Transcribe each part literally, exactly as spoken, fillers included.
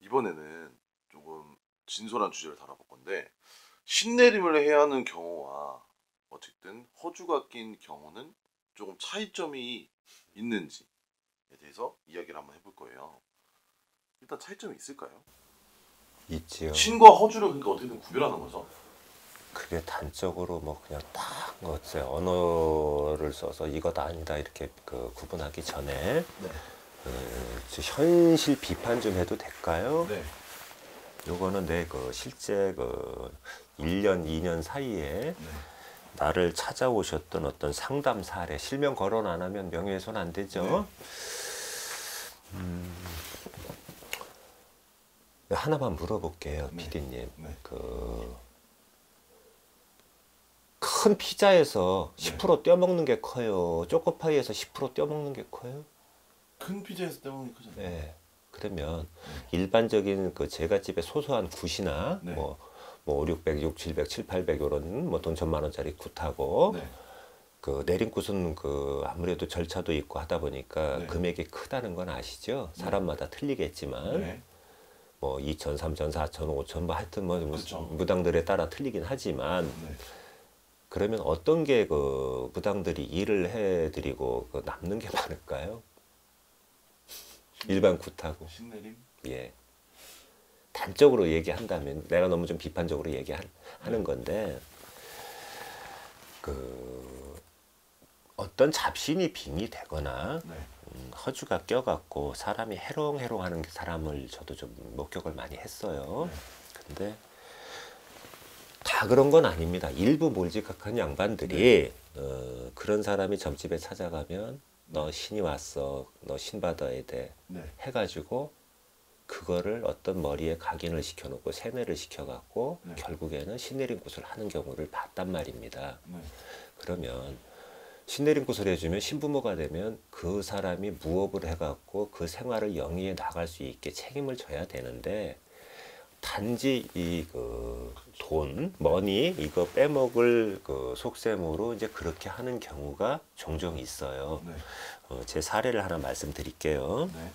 이번에는 조금 진솔한 주제를 다뤄볼 건데 신내림을 해야 하는 경우와 어쨌든 허주가 낀 경우는 조금 차이점이 있는지에 대해서 이야기를 한번 해볼 거예요. 일단 차이점이 있을까요? 있지요. 신과 허주를 그러니까 어떻게든 구별하는 거죠. 그게 단적으로 뭐 그냥 딱 뭐어요 언어를 써서 이것 아니다 이렇게 그 구분하기 전에 네. 그 현실 비판 좀 해도 될까요? 네. 요거는 내 그 실제 그 일 년, 이 년 사이에 네. 나를 찾아오셨던 어떤 상담 사례, 실명 거론 안 하면 명예훼손 안 되죠? 네. 음, 하나만 물어볼게요, 네. 피디님. 네. 그, 큰 피자에서 네. 십 퍼센트 떼어먹는 게 커요? 초코파이에서 십 퍼센트 떼어먹는 게 커요? 큰 피자에서 떼먹는 게 크잖아요. 네. 그러면 네. 일반적인 그 제갓집의 소소한 굿이나 네. 뭐, 뭐 오, 육백, 육, 칠백, 칠, 팔백 이런 뭐 돈 천만 원짜리 굿하고 네. 그 내린 굿은 그 아무래도 절차도 있고 하다 보니까 네. 금액이 크다는 건 아시죠? 네. 사람마다 틀리겠지만 네. 뭐 이천, 삼천, 사천, 오천 뭐 하여튼 뭐 그쵸. 무당들에 따라 틀리긴 하지만 네. 그러면 어떤 게 그 무당들이 일을 해드리고 그 남는 게 많을까요? 일반 굿하고. 신내림? 예. 단적으로 얘기한다면 내가 너무 좀 비판적으로 얘기하는 건데 그 어떤 잡신이 빙이 되거나 네. 음, 허주가 껴갖고 사람이 해롱해롱하는 사람을 저도 좀 목격을 많이 했어요. 네. 근데 다 그런 건 아닙니다. 일부 몰지각한 양반들이 네. 어, 그런 사람이 점집에 찾아가면 너 신이 왔어, 너 신 받아야 돼 네. 해가지고 그거를 어떤 머리에 각인을 시켜놓고 세뇌를 시켜갖고 네. 결국에는 신내림 굿을 하는 경우를 봤단 말입니다. 네. 그러면 신내림 굿을 해주면 신부모가 되면 그 사람이 무업을 해갖고 그 생활을 영위해 나갈 수 있게 책임을 져야 되는데 단지 이 그 돈, 머니 이거 빼먹을 그 속셈으로 이제 그렇게 하는 경우가 종종 있어요. 네. 어, 제 사례를 하나 말씀드릴게요. 네.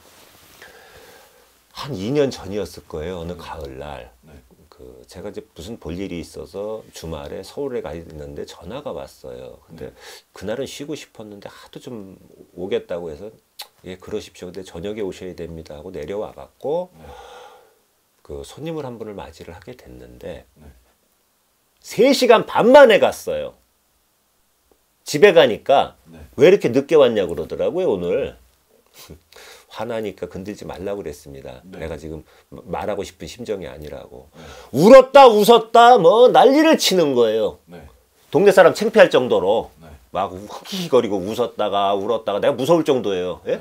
한 이 년 전이었을 거예요. 어느 네. 가을날. 네. 그 제가 이제 무슨 볼 일이 있어서 주말에 서울에 가 있는데 전화가 왔어요. 근데 네. 그날은 쉬고 싶었는데 하도 좀 오겠다고 해서 예 그러십시오. 근데 저녁에 오셔야 됩니다 하고 내려와 갖고 네. 그 손님을 한 분을 맞이를 하게 됐는데 네. 세 시간 반 만에 갔어요. 집에 가니까 네. 왜 이렇게 늦게 왔냐고 그러더라고요, 오늘. 화나니까 건들지 말라고 그랬습니다. 네. 내가 지금 말하고 싶은 심정이 아니라고. 네. 울었다 웃었다 뭐 난리를 치는 거예요. 네. 동네 사람 창피할 정도로 네. 막 흑히거리고 웃었다가 울었다가 내가 무서울 정도예요. 예? 네.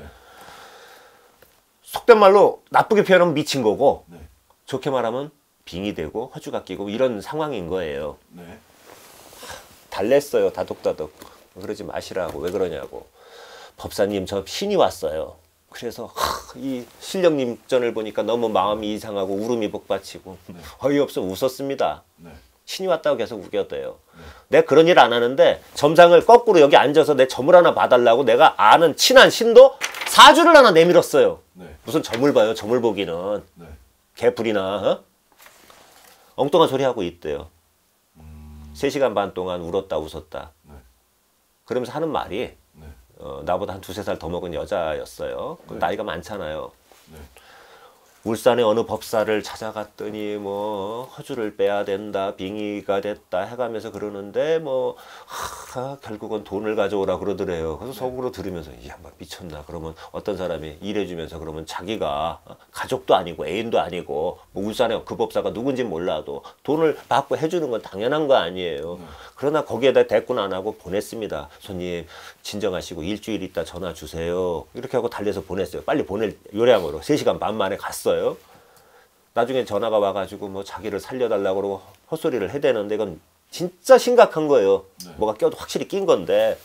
속된 말로 나쁘게 표현하면 미친 거고 네. 좋게 말하면 빙이 되고 허주가 끼고 이런 상황인 거예요. 네. 달랬어요. 다독다독. 그러지 마시라고. 왜 그러냐고. 법사님 저 신이 왔어요. 그래서 하, 이 신령님 전을 보니까 너무 마음이 이상하고 울음이 복받치고 네. 어이없어 웃었습니다. 네. 신이 왔다고 계속 우겨대요. 네. 내가 그런 일 안 하는데 점상을 거꾸로 여기 앉아서 내 점을 하나 봐달라고 내가 아는 친한 신도 사주를 하나 내밀었어요. 네. 무슨 점을 봐요. 점을 보기는. 네. 개풀이나 어? 엉뚱한 소리 하고 있대요. 음. 세 시간 반 동안 울었다 웃었다. 네. 그러면서 하는 말이 네. 어, 나보다 한 두세 살 더 먹은 여자였어요. 네. 나이가 많잖아요. 네. 울산의 어느 법사를 찾아갔더니 뭐 허주를 빼야 된다, 빙의가 됐다 해가면서 그러는데 뭐 하, 결국은 돈을 가져오라 그러더래요. 그래서 네. 속으로 들으면서 이 양반 미쳤나. 그러면 어떤 사람이 일해주면서 그러면 자기가 가족도 아니고 애인도 아니고 뭐 울산의 그 법사가 누군지 몰라도 돈을 받고 해주는 건 당연한 거 아니에요. 네. 그러나 거기에다 대꾸는 안 하고 보냈습니다. 손님 진정하시고 일주일 있다 전화 주세요. 이렇게 하고 달래서 보냈어요. 빨리 보낼 요량으로 세 시간 반 만에 갔어요. 나중에 전화가 와가지고 뭐 자기를 살려달라고 그러고 헛소리를 해대는데 이건 진짜 심각한 거예요. 네. 뭐가 껴도 확실히 낀 건데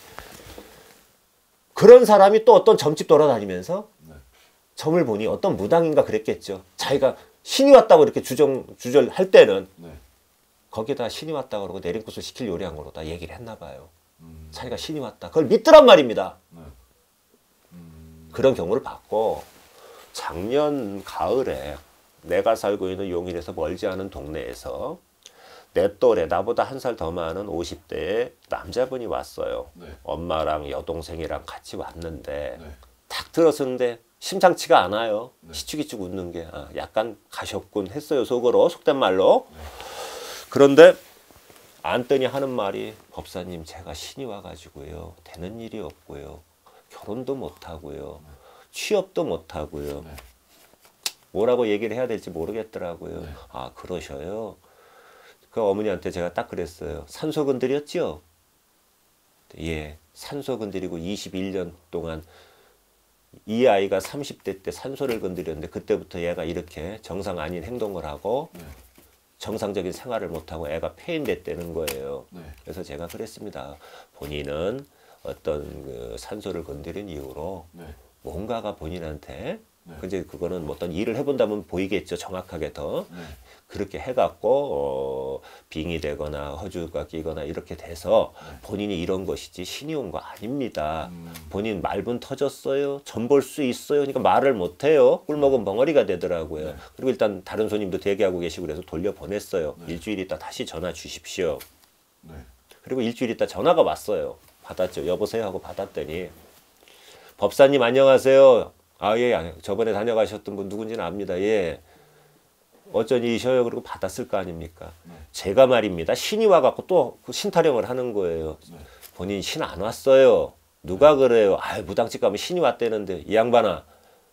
그런 사람이 또 어떤 점집 돌아다니면서 네. 점을 보니 어떤 무당인가 그랬겠죠. 자기가 신이 왔다고 이렇게 주정, 주절할 때는 네. 거기에다 신이 왔다고 그러고 내림굿을 시킬 요량으로 다 얘기를 했나 봐요. 음. 자기가 신이 왔다. 그걸 믿더란 말입니다. 네. 음. 그런 경우를 봤고 작년 가을에 내가 살고 있는 용인에서 멀지 않은 동네에서 내 또래 나보다 한 살 더 많은 오십 대의 남자분이 왔어요. 네. 엄마랑 여동생이랑 같이 왔는데 네. 딱 들었었는데 심상치가 않아요. 네. 시축이축 웃는 게 아, 약간 가셨군 했어요. 속으로 속된 말로. 네. 그런데 앉더니 하는 말이 법사님 제가 신이 와가지고요. 되는 일이 없고요. 결혼도 못하고요. 네. 취업도 못하고요. 네. 뭐라고 얘기를 해야 될지 모르겠더라고요. 네. 아 그러셔요. 그 어머니한테 제가 딱 그랬어요. 산소 건드렸죠? 예, 산소 건드리고 이십일 년 동안 이 아이가 삼십 대 때 산소를 건드렸는데 그때부터 얘가 이렇게 정상 아닌 행동을 하고 네. 정상적인 생활을 못하고 애가 폐인됐다는 거예요. 네. 그래서 제가 그랬습니다. 본인은 어떤 그 산소를 건드린 이후로 네. 뭔가가 본인한테 네. 근데 그거는 뭐 어떤 일을 해본다면 보이겠죠. 정확하게 더. 네. 그렇게 해갖고 어, 빙이 되거나 허주가 끼거나 이렇게 돼서 네. 본인이 이런 것이지 신이 온 거 아닙니다. 음. 본인 말분 터졌어요. 전 볼 수 있어요. 그러니까 말을 못해요. 꿀먹은 벙어리가 되더라고요. 네. 그리고 일단 다른 손님도 대기하고 계시고 그래서 돌려보냈어요. 네. 일주일 있다 다시 전화 주십시오. 네. 그리고 일주일 있다 전화가 왔어요. 받았죠. 여보세요 하고 받았더니 법사님 안녕하세요. 아, 예, 저번에 다녀가셨던 분 누군지는 압니다. 예. 어쩐 일이셔요? 그리고 받았을 거 아닙니까? 네. 제가 말입니다. 신이 와갖고 또 신타령을 하는 거예요. 네. 본인 신 안 왔어요. 누가 그래요? 아유, 무당집 가면 신이 왔다는데. 이 양반아,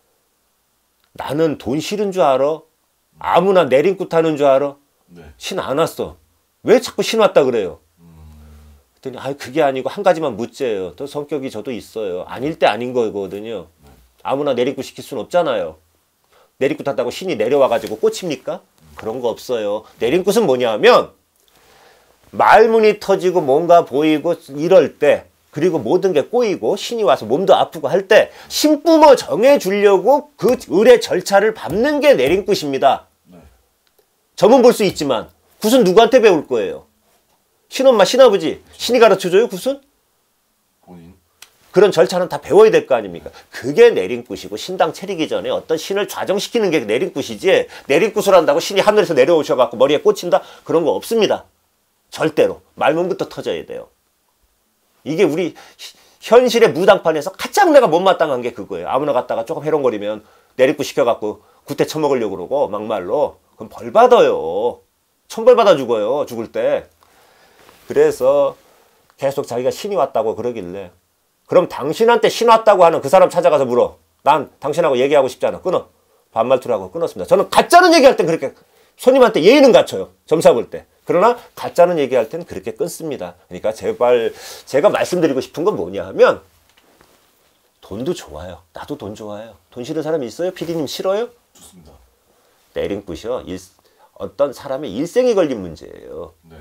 나는 돈 싫은 줄 알아? 아무나 내림굿 타는 줄 알아? 네. 신 안 왔어. 왜 자꾸 신 왔다 그래요? 음. 그랬더니 아유, 그게 아니고 한 가지만 묻재요. 또 성격이 저도 있어요. 아닐 때 아닌 거거든요. 아무나 내림굿 시킬 수는 없잖아요. 내림굿 한다고 신이 내려와가지고 꽂힙니까? 그런 거 없어요. 내림굿은 뭐냐면 말문이 터지고 뭔가 보이고 이럴 때 그리고 모든 게 꼬이고 신이 와서 몸도 아프고 할 때 신뿜어 정해주려고 그 의뢰 절차를 밟는 게 내림굿입니다. 네. 점은 볼 수 있지만 굿은 누구한테 배울 거예요? 신엄마 신아버지 신이 가르쳐줘요 굿은? 본인. 그런 절차는 다 배워야 될 거 아닙니까? 그게 내림굿이고 신당 차리기 전에 어떤 신을 좌정시키는 게 내림굿이지 내림굿을 한다고 신이 하늘에서 내려오셔갖고 머리에 꽂힌다? 그런 거 없습니다. 절대로. 말문부터 터져야 돼요. 이게 우리 현실의 무당판에서 가장 내가 못마땅한 게 그거예요. 아무나 갔다가 조금 해롱거리면 내림굿 시켜갖고 구태 쳐먹으려고 그러고 막말로 그럼 벌 받아요. 천벌 받아 죽어요. 죽을 때. 그래서 계속 자기가 신이 왔다고 그러길래 그럼 당신한테 신 왔다고 하는 그 사람 찾아가서 물어. 난 당신하고 얘기하고 싶지 않아. 끊어. 반말투를 하고 끊었습니다. 저는 가짜는 얘기할 땐 그렇게 손님한테 예의는 갖춰요. 점사 볼 때. 그러나 가짜는 얘기할 땐 그렇게 끊습니다. 그러니까 제발 제가 말씀드리고 싶은 건 뭐냐 하면 돈도 좋아요. 나도 돈 좋아해요. 돈 싫은 사람이 있어요? 피디님 싫어요? 좋습니다. 내림굿이요. 일, 어떤 사람의 일생이 걸린 문제예요. 네.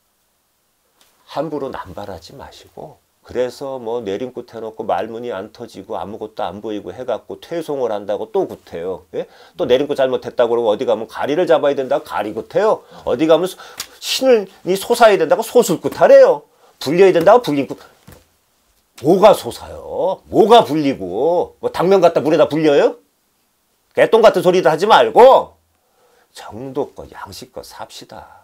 함부로 남발하지 마시고 그래서 뭐 내림굿 해놓고 말문이 안 터지고 아무것도 안 보이고 해갖고 퇴송을 한다고 또 굿해요. 예? 또 내림굿 잘못했다고 그러고 어디 가면 가리를 잡아야 된다고 가리굿해요. 어디 가면 신을 솟아야 된다고 소술굿하래요. 불려야 된다고 불린굿. 뭐가 솟아요? 뭐가 불리고 뭐 당면 갖다 물에다 불려요? 개똥 같은 소리도 하지 말고 정도껏 양식껏 삽시다.